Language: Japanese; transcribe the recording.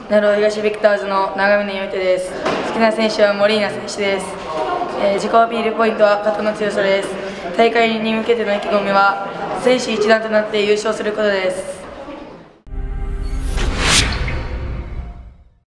鳴尾東ビクターズの長峰優斗です。好きな選手はモリーナ選手です。自己アピールポイントは肩の強さです。大会に向けての意気込みは選手一丸となって優勝することです。